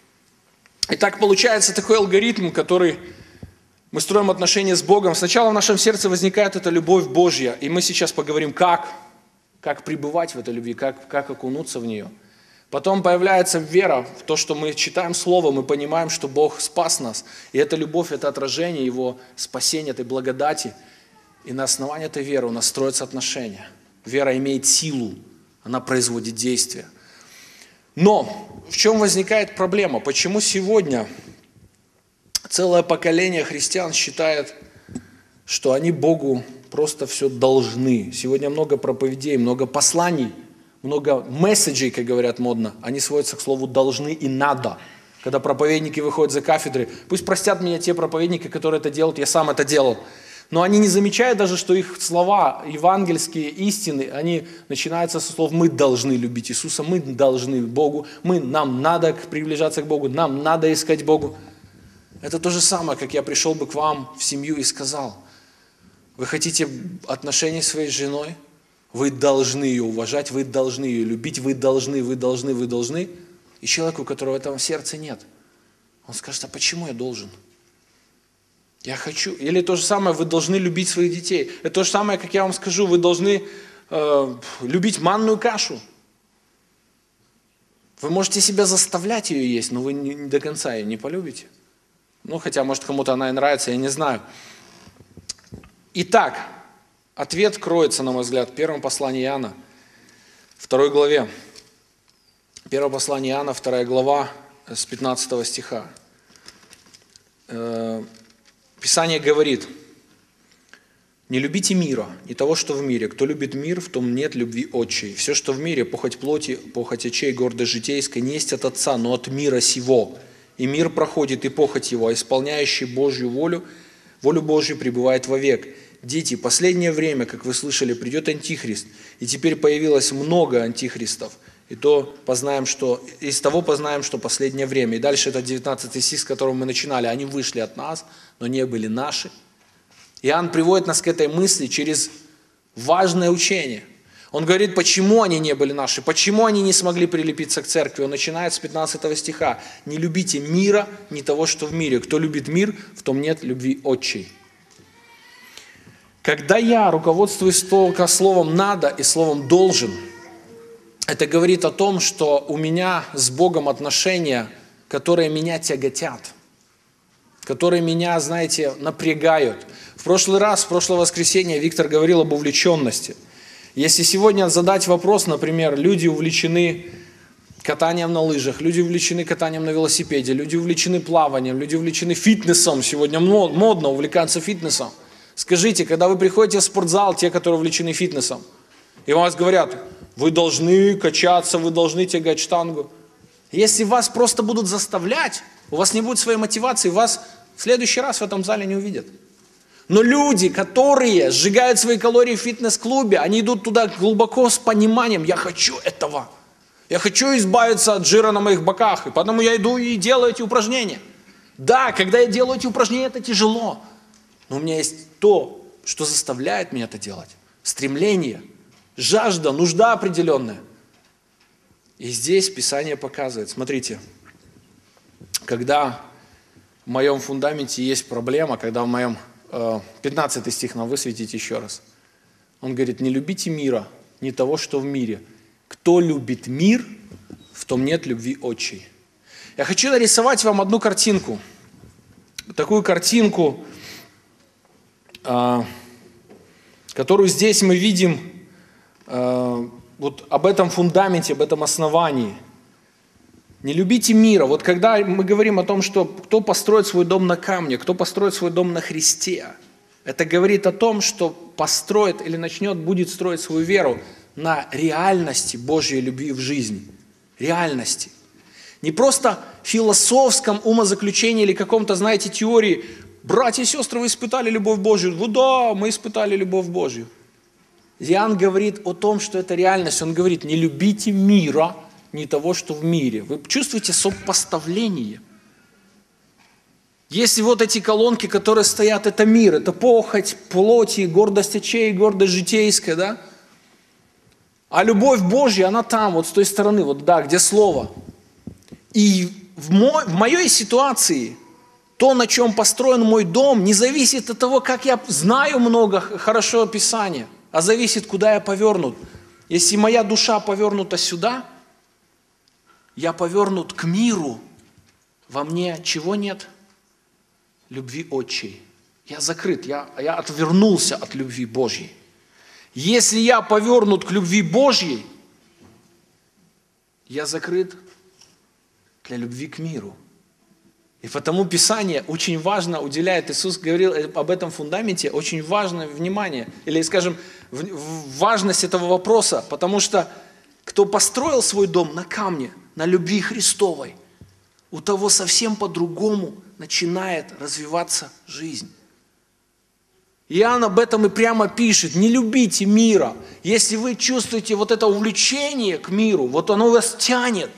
И так получается такой алгоритм, который мы строим отношения с Богом. Сначала в нашем сердце возникает эта любовь Божья. И мы сейчас поговорим, как, как пребывать в этой любви, как, как окунуться в нее. Потом появляется вера в то, что мы читаем Слово, мы понимаем, что Бог спас нас. И эта любовь, это отражение Его спасения, этой благодати. И на основании этой веры у нас строятся отношения. Вера имеет силу, она производит действия. Но в чем возникает проблема? Почему сегодня целое поколение христиан считает, что они Богу просто все должны? Сегодня много проповедей, много посланий, много месседжей, как говорят модно, они сводятся к слову «должны» и «надо». Когда проповедники выходят за кафедры, пусть простят меня те проповедники, которые это делают, я сам это делал. Но они не замечают даже, что их слова, евангельские истины, они начинаются со слов «мы должны любить Иисуса», «мы должны Богу», «мы, нам надо приближаться к Богу», «нам надо искать Богу». Это то же самое, как я пришел бы к вам в семью и сказал: вы хотите отношений с своей женой? Вы должны ее уважать, вы должны ее любить, вы должны, вы должны, вы должны. И человеку, у которого этого в сердце нет, он скажет: а почему я должен? Я хочу. Или то же самое, вы должны любить своих детей. Это то же самое, как я вам скажу, вы должны э, любить манную кашу. Вы можете себя заставлять ее есть, но вы не, не до конца ее не полюбите. Ну, хотя, может, кому-то она и нравится, я не знаю. Итак, ответ кроется, на мой взгляд, в первом послании Иоанна, второй главе. Первое послание Иоанна, вторая глава, с пятнадцатого стиха. Писание говорит: не любите мира, не того, что в мире. Кто любит мир, в том нет любви отчей. Все, что в мире, похоть плоти, похоть очей, гордость житейская, не есть от Отца, но от мира сего. И мир проходит, и похоть его, а исполняющий Божью волю, волю Божью пребывает вовек. Дети, последнее время, как вы слышали, придет Антихрист, и теперь появилось много антихристов. И то познаем, что, из того познаем, что последнее время. И дальше это девятнадцатый стих, с которого мы начинали. Они вышли от нас, но не были наши. Иоанн приводит нас к этой мысли через важное учение. Он говорит, почему они не были наши, почему они не смогли прилепиться к церкви. Он начинает с пятнадцатого стиха. Не любите мира, не того, что в мире. Кто любит мир, в том нет любви отчей. Когда я руководствуюсь только словом «надо» и словом «должен», это говорит о том, что у меня с Богом отношения, которые меня тяготят, которые меня, знаете, напрягают. В прошлый раз, в прошлое воскресенье Виктор говорил об увлеченности. Если сегодня задать вопрос, например, люди увлечены катанием на лыжах, люди увлечены катанием на велосипеде, люди увлечены плаванием, люди увлечены фитнесом, сегодня модно увлекаться фитнесом. Скажите, когда вы приходите в спортзал, те, которые увлечены фитнесом, и вам говорят: вы должны качаться, вы должны тягать штангу. Если вас просто будут заставлять, у вас не будет своей мотивации, вас в следующий раз в этом зале не увидят. Но люди, которые сжигают свои калории в фитнес-клубе, они идут туда глубоко с пониманием: я хочу этого. Я хочу избавиться от жира на моих боках, и потому я иду и делаю эти упражнения. Да, когда я делаю эти упражнения, это тяжело. Но у меня есть то, что заставляет меня это делать. Стремление, жажда, нужда определенная. И здесь Писание показывает, смотрите, когда в моем фундаменте есть проблема, когда в моем, пятнадцатый стих нам высветите еще раз, он говорит, не любите мира, не того, что в мире. Кто любит мир, в том нет любви отчей. Я хочу нарисовать вам одну картинку. Такую картинку, которую здесь мы видим, вот об этом фундаменте, об этом основании. Не любите мира. Вот когда мы говорим о том, что кто построит свой дом на камне, кто построит свой дом на Христе, это говорит о том, что построит или начнет, будет строить свою веру на реальности Божьей любви в жизни. Реальности. Не просто философском умозаключении или каком-то, знаете, теории. Братья и сестры, вы испытали любовь Божью. Ну да, мы испытали любовь Божью. Иоанн говорит о том, что это реальность. Он говорит, не любите мира, не того, что в мире. Вы чувствуете сопоставление? Если вот эти колонки, которые стоят, это мир, это похоть, плоти, гордость очей, гордость житейская, да? А любовь Божья, она там, вот с той стороны, вот да, где Слово. И в, мой, в моей ситуации то, на чем построен мой дом, не зависит от того, как я знаю много хорошо Писания, а зависит, куда я повернут. Если моя душа повернута сюда, я повернут к миру, во мне чего нет? Любви отчей. Я закрыт, я, я отвернулся от любви Божьей. Если я повернут к любви Божьей, я закрыт для любви к миру. И потому Писание очень важно уделяет, Иисус говорил об этом фундаменте, очень важное внимание, или, скажем, важность этого вопроса, потому что кто построил свой дом на камне, на любви Христовой, у того совсем по-другому начинает развиваться жизнь. Иоанн об этом и прямо пишет, не любите мира. Если вы чувствуете вот это увлечение к миру, вот оно вас тянет,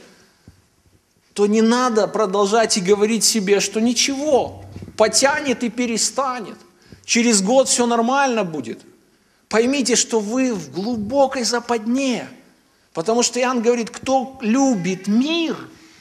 то не надо продолжать и говорить себе, что ничего, потянет и перестанет. Через год все нормально будет. Поймите, что вы в глубокой западне. Потому что Иоанн говорит, кто любит мир,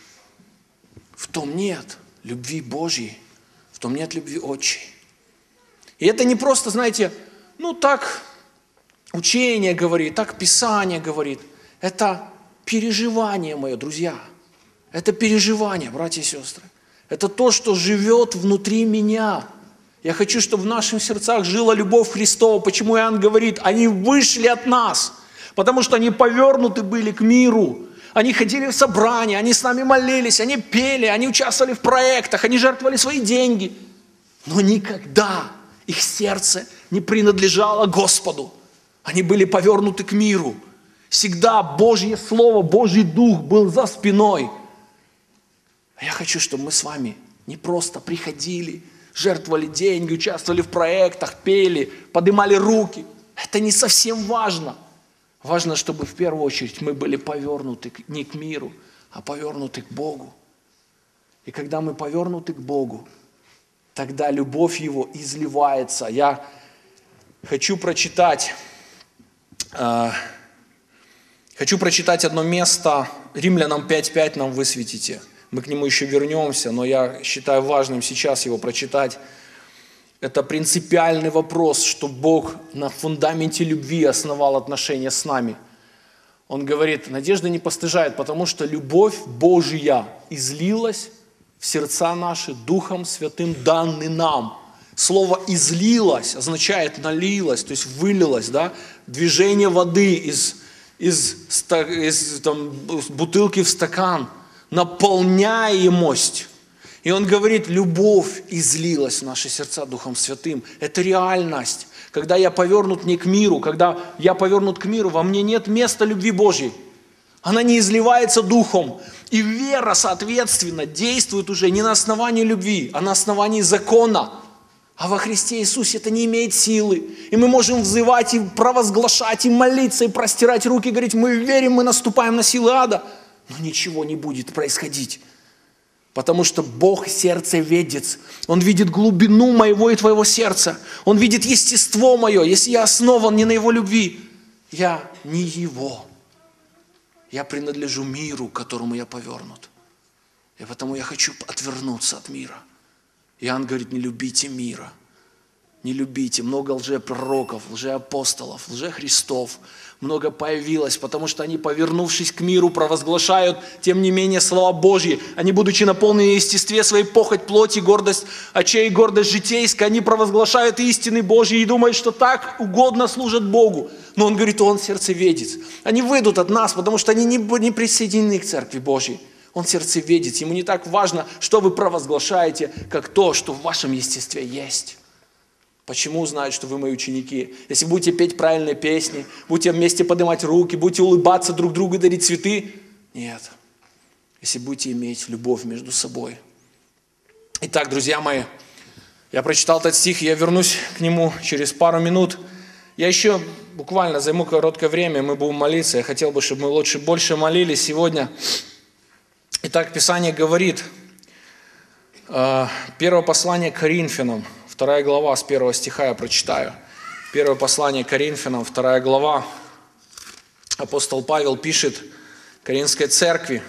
в том нет любви Божьей, в том нет любви отчей. И это не просто, знаете, ну так учение говорит, так Писание говорит. Это переживание мое, друзья. Это переживание, братья и сестры. Это то, что живет внутри меня. Я хочу, чтобы в наших сердцах жила любовь Христова. Почему Иоанн говорит, они вышли от нас, потому что они повернуты были к миру. Они ходили в собрания, они с нами молились, они пели, они участвовали в проектах, они жертвовали свои деньги. Но никогда их сердце не принадлежало Господу. Они были повернуты к миру. Всегда Божье Слово, Божий Дух был за спиной. А я хочу, чтобы мы с вами не просто приходили, жертвовали деньги, участвовали в проектах, пели, поднимали руки. Это не совсем важно. Важно, чтобы в первую очередь мы были повернуты не к миру, а повернуты к Богу. И когда мы повернуты к Богу, тогда любовь Его изливается. Я хочу прочитать, э, хочу прочитать одно место, Римлянам пять пять нам высветите. Мы к нему еще вернемся, но я считаю важным сейчас его прочитать. Это принципиальный вопрос, что Бог на фундаменте любви основал отношения с нами. Он говорит, надежда не постыжает, потому что любовь Божья излилась в сердца наши Духом Святым, данный нам. Слово «излилась» означает «налилась», то есть «вылилась», да? Движение воды из, из, из там, бутылки в стакан, наполняемость. И он говорит, любовь излилась в наши сердца Духом Святым. Это реальность. Когда я повернут не к миру, когда я повернут к миру, во мне нет места любви Божьей. Она не изливается Духом. И вера, соответственно, действует уже не на основании любви, а на основании закона. А во Христе Иисусе это не имеет силы. И мы можем взывать и провозглашать, и молиться, и простирать руки, и говорить, мы верим, мы наступаем на силы ада. Но ничего не будет происходить. Потому что Бог сердцеведец. Он видит глубину моего и твоего сердца. Он видит естество мое. Если я основан не на Его любви, я не Его. Я принадлежу миру, к которому я повернут. И потому я хочу отвернуться от мира. Иоанн говорит, не любите мира. Не любите. Много лжепророков, лжеапостолов, лжехристов. Много появилось, потому что они, повернувшись к миру, провозглашают, тем не менее, слова Божьи. Они, будучи наполнены естестве своей похоть, плоти, гордость очей, гордость житейская, они провозглашают истины Божьи и думают, что так угодно служат Богу. Но он говорит, он сердцеведец. Они выйдут от нас, потому что они не, не присоединены к Церкви Божьей. Он сердцеведец. Ему не так важно, что вы провозглашаете, как то, что в вашем естестве есть. Почему узнают, что вы мои ученики? Если будете петь правильные песни, будете вместе поднимать руки, будете улыбаться друг другу и дарить цветы? Нет. Если будете иметь любовь между собой. Итак, друзья мои, я прочитал этот стих, и я вернусь к нему через пару минут. Я еще буквально займу короткое время, мы будем молиться. Я хотел бы, чтобы мы лучше больше молились сегодня. Итак, Писание говорит, первое послание к Коринфянам, вторая глава, с первого стиха я прочитаю. Первое послание к Коринфянам, вторая глава. Апостол Павел пишет Коринфской церкви.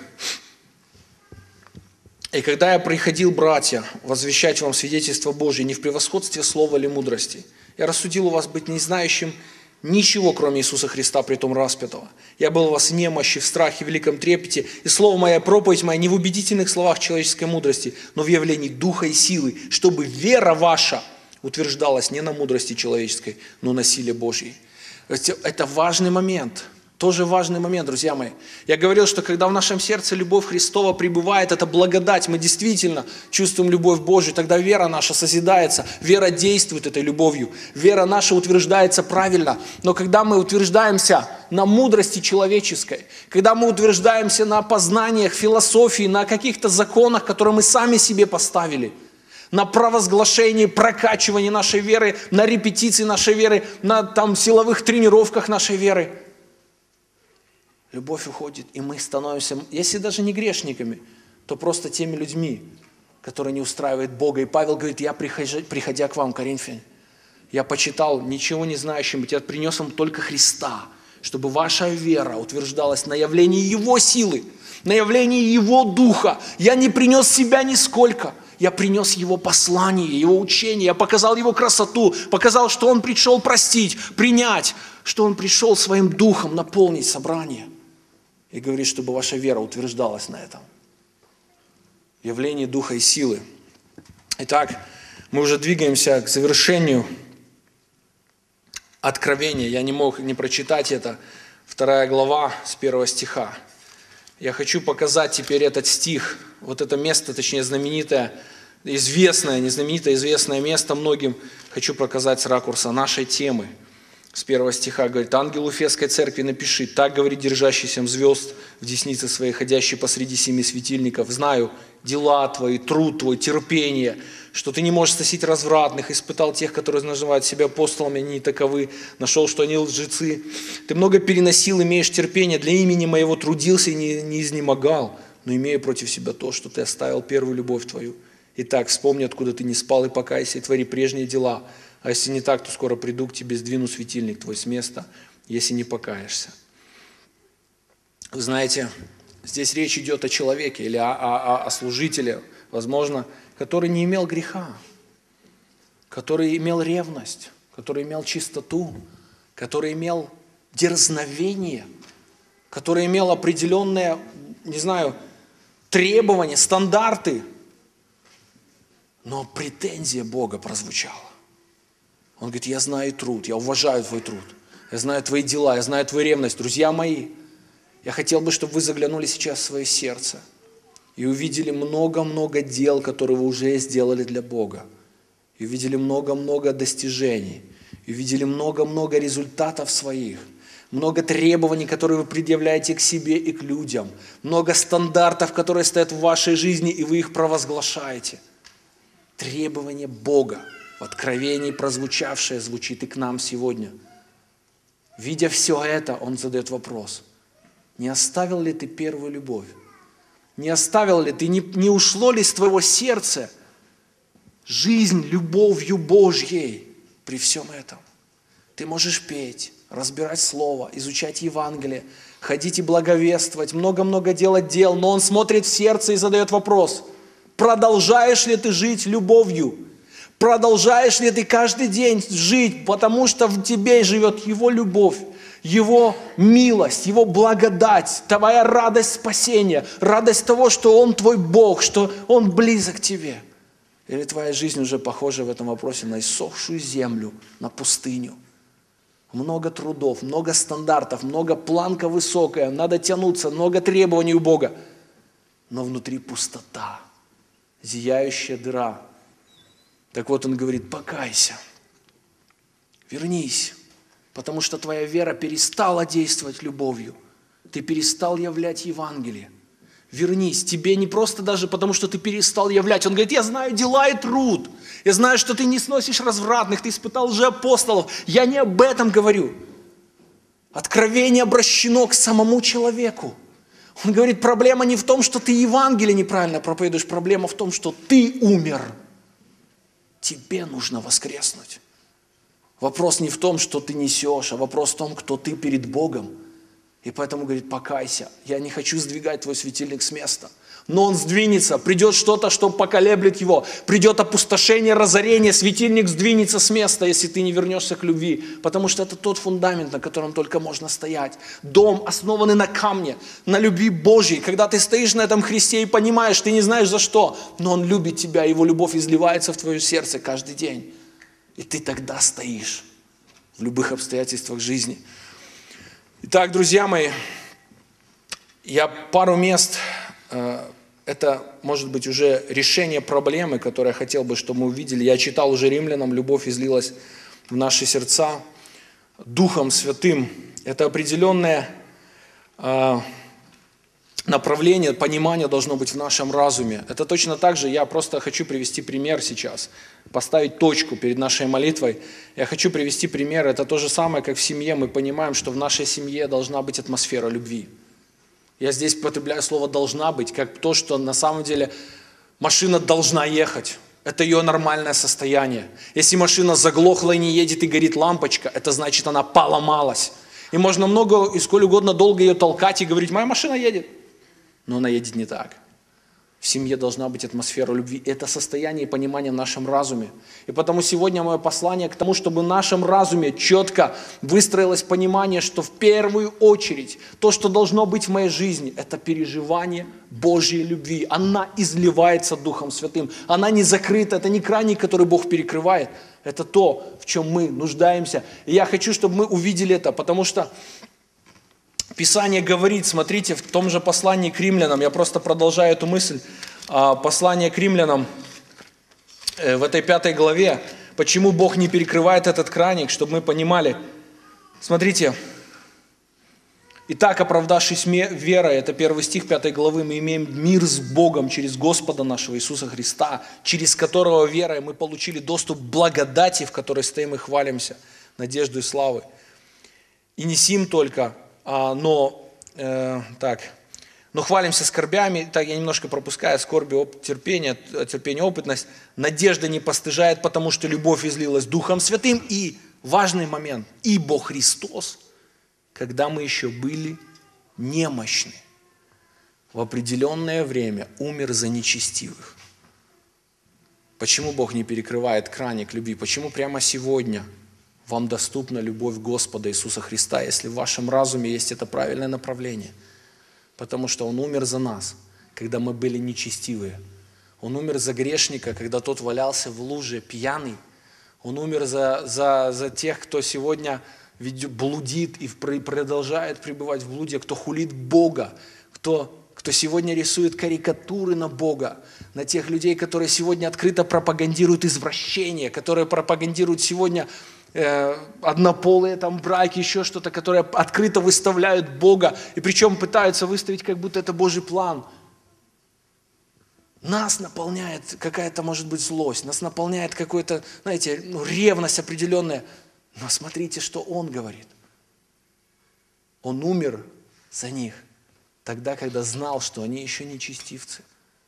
«И когда я приходил, братья, возвещать вам свидетельство Божие не в превосходстве слова или мудрости, я рассудил у вас быть не знающим ничего, кроме Иисуса Христа, притом распятого. Я был у вас в немощи, в страхе, в великом трепете, и слово моя, проповедь моя не в убедительных словах человеческой мудрости, но в явлении духа и силы, чтобы вера ваша утверждалась не на мудрости человеческой, но на силе Божьей». Это важный момент. Тоже важный момент, друзья мои. Я говорил, что когда в нашем сердце любовь Христова пребывает, это благодать, мы действительно чувствуем любовь Божью, тогда вера наша созидается, вера действует этой любовью, вера наша утверждается правильно. Но когда мы утверждаемся на мудрости человеческой, когда мы утверждаемся на познаниях, философии, на каких-то законах, которые мы сами себе поставили, на провозглашении, прокачивании нашей веры, на репетиции нашей веры, на там, силовых тренировках нашей веры, любовь уходит, и мы становимся, если даже не грешниками, то просто теми людьми, которые не устраивают Бога. И Павел говорит, я, приходя, приходя к вам, коринфяне, я почитал ничего не знающим, я принес вам только Христа, чтобы ваша вера утверждалась на явлении Его силы, на явлении Его Духа. Я не принес себя нисколько. Я принес Его послание, Его учение, я показал Его красоту, показал, что Он пришел простить, принять, что Он пришел своим Духом наполнить собрание. И говорит, чтобы ваша вера утверждалась на этом. Явление Духа и силы. Итак, мы уже двигаемся к завершению Откровения. Я не мог не прочитать это. Вторая глава с первого стиха. Я хочу показать теперь этот стих, вот это место, точнее знаменитое, известное, не знаменитое, известное место многим. Хочу показать с ракурса нашей темы. С первого стиха говорит, ангелу Эфесской церкви напиши, так говорит держащий семь звезд в деснице своей, ходящий посреди семи светильников. Знаю дела твои, труд твой, терпение, что ты не можешь сносить развратных, испытал тех, которые называют себя апостолами, они не таковы, нашел, что они лжецы. Ты много переносил, имеешь терпение, для имени моего трудился и не, не изнемогал, но имею против себя то, что ты оставил первую любовь твою. Итак, вспомни, откуда ты не спал, и покайся, и твори прежние дела. А если не так, то скоро приду к тебе, сдвину светильник твой с места, если не покаешься. Вы знаете, здесь речь идет о человеке или о, о, о служителе, возможно, который не имел греха, который имел ревность, который имел чистоту, который имел дерзновение, который имел определенные, не знаю, требования, стандарты. Но претензия Бога прозвучала. Он говорит, я знаю труд, я уважаю твой труд, я знаю твои дела, я знаю твою ревность. Друзья мои, я хотел бы, чтобы вы заглянули сейчас в свое сердце и увидели много-много дел, которые вы уже сделали для Бога. И увидели много-много достижений, и увидели много-много результатов своих, много требований, которые вы предъявляете к себе и к людям, много стандартов, которые стоят в вашей жизни, и вы их провозглашаете. Требование Бога в Откровении прозвучавшее звучит и к нам сегодня. Видя все это, он задает вопрос. Не оставил ли ты первую любовь? Не оставил ли ты, не, не ушло ли с твоего сердца жизнь любовью Божьей при всем этом? Ты можешь петь, разбирать Слово, изучать Евангелие, ходить и благовествовать, много-много делать дел, но Он смотрит в сердце и задает вопрос: продолжаешь ли ты жить любовью? Продолжаешь ли ты каждый день жить, потому что в тебе живет Его любовь, Его милость, Его благодать, твоя радость спасения, радость того, что Он твой Бог, что Он близок к тебе? Или твоя жизнь уже похожа в этом вопросе на иссохшую землю, на пустыню? Много трудов, много стандартов, много планка высокая, надо тянуться, много требований у Бога. Но внутри пустота, зияющая дыра. Так вот Он говорит: покайся, вернись, потому что твоя вера перестала действовать любовью. Ты перестал являть Евангелие. Вернись, тебе не просто даже потому, что ты перестал являть. Он говорит: я знаю дела и труд. Я знаю, что ты не сносишь развратных, ты испытал лжеапостолов. Я не об этом говорю. Откровение обращено к самому человеку. Он говорит: проблема не в том, что ты Евангелие неправильно проповедуешь, проблема в том, что ты умер. Тебе нужно воскреснуть. Вопрос не в том, что ты несешь, а вопрос в том, кто ты перед Богом. И поэтому говорит: покайся. Я не хочу сдвигать твой светильник с места. Но он сдвинется, придет что-то, что поколеблет его. Придет опустошение, разорение, светильник сдвинется с места, если ты не вернешься к любви. Потому что это тот фундамент, на котором только можно стоять. Дом, основанный на камне, на любви Божьей. Когда ты стоишь на этом Христе и понимаешь, ты не знаешь за что, но Он любит тебя, Его любовь изливается в твое сердце каждый день. И ты тогда стоишь в любых обстоятельствах жизни. Итак, друзья мои, я пару мест, э, это может быть уже решение проблемы, которое я хотел бы, чтобы мы увидели. Я читал уже Римлянам: любовь излилась в наши сердца Духом Святым. Это определенное э, направление, понимание должно быть в нашем разуме. Это точно так же, я просто хочу привести пример сейчас, поставить точку перед нашей молитвой. Я хочу привести пример. Это то же самое, как в семье. Мы понимаем, что в нашей семье должна быть атмосфера любви. Я здесь потребляю слово «должна быть», как то, что на самом деле машина должна ехать. Это ее нормальное состояние. Если машина заглохла и не едет, и горит лампочка, это значит, она поломалась. И можно много и сколь угодно долго ее толкать и говорить: моя машина едет. Но она едет не так. В семье должна быть атмосфера любви. Это состояние и понимание в нашем разуме. И потому сегодня мое послание к тому, чтобы в нашем разуме четко выстроилось понимание, что в первую очередь то, что должно быть в моей жизни, это переживание Божьей любви. Она изливается Духом Святым. Она не закрыта, это не краник, который Бог перекрывает. Это то, в чем мы нуждаемся. И я хочу, чтобы мы увидели это, потому что Писание говорит, смотрите, в том же послании к римлянам, я просто продолжаю эту мысль, послание к римлянам в этой пятой главе, почему Бог не перекрывает этот краник, чтобы мы понимали. Смотрите, итак, оправдавшись верой, это первый стих пятой главы, мы имеем мир с Богом через Господа нашего Иисуса Христа, через которого верой мы получили доступ к благодати, в которой стоим и хвалимся, надежду и славы. И не сим только, но, э, так, но хвалимся скорбями, так я немножко пропускаю, скорби, оп, терпение, терпение, опытность. Надежда не постыжает, потому что любовь излилась Духом Святым. И важный момент, ибо Христос, когда мы еще были немощны, в определенное время умер за нечестивых. Почему Бог не перекрывает краник любви? Почему прямо сегодня вам доступна любовь Господа Иисуса Христа, если в вашем разуме есть это правильное направление? Потому что Он умер за нас, когда мы были нечестивые. Он умер за грешника, когда тот валялся в луже пьяный. Он умер за, за, за тех, кто сегодня блудит и продолжает пребывать в блуде, кто хулит Бога, кто, кто сегодня рисует карикатуры на Бога, на тех людей, которые сегодня открыто пропагандируют извращение, которые пропагандируют сегодня однополые там браки, еще что-то, которые открыто выставляют Бога, и причем пытаются выставить, как будто это Божий план. Нас наполняет какая-то, может быть, злость, нас наполняет какая-то, знаете, ну, ревность определенная. Но смотрите, что Он говорит. Он умер за них тогда, когда знал, что они еще нечестивцы.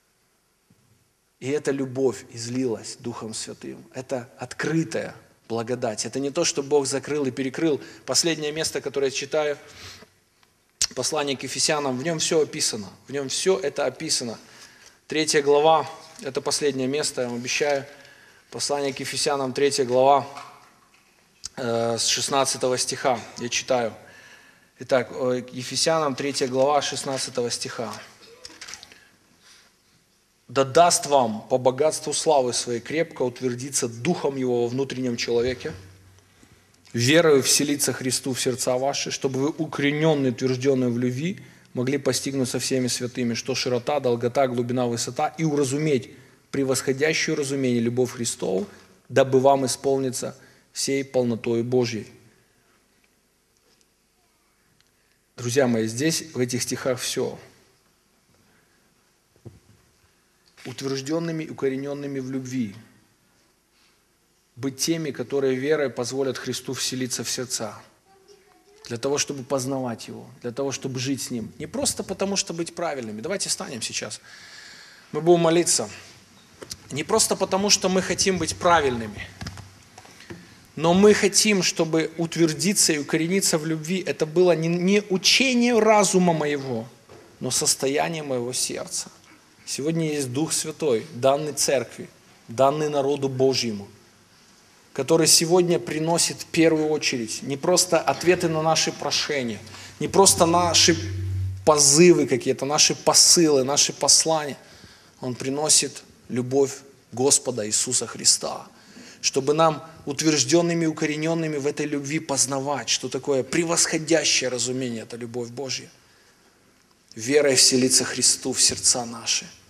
И эта любовь излилась Духом Святым. Это открытая благодать. Это не то, что Бог закрыл и перекрыл. Последнее место, которое я читаю, Послание к Ефесянам, в нем все описано. В нем все это описано. Третья глава, это последнее место, я вам обещаю. Послание к Ефесянам, третья глава, э, с шестнадцатого стиха, я читаю. Итак, Ефесянам, третья глава, шестнадцатого стиха. «Да даст вам по богатству славы своей крепко утвердиться духом его во внутреннем человеке, верою вселиться Христу в сердца ваши, чтобы вы, укорененные, утвержденные в любви, могли постигнуть со всеми святыми, что широта, долгота, глубина, высота, и уразуметь превосходящее разумение любовь Христову, дабы вам исполниться всей полнотою Божьей». Друзья мои, здесь, в этих стихах все. Утвержденными и укорененными в любви. Быть теми, которые верой позволят Христу вселиться в сердца. Для того, чтобы познавать Его. Для того, чтобы жить с Ним. Не просто потому, что быть правильными. Давайте встанем сейчас. Мы будем молиться. Не просто потому, что мы хотим быть правильными. Но мы хотим, чтобы утвердиться и укорениться в любви. Это было не учение разума моего, но состояние моего сердца. Сегодня есть Дух Святой, данный Церкви, данный народу Божьему, который сегодня приносит в первую очередь не просто ответы на наши прошения, не просто наши позывы какие-то, наши посылы, наши послания. Он приносит любовь Господа Иисуса Христа, чтобы нам, утвержденными и укорененными в этой любви, познавать, что такое превосходящее разумение, это любовь Божья. Верой вселиться Христу в сердца наши.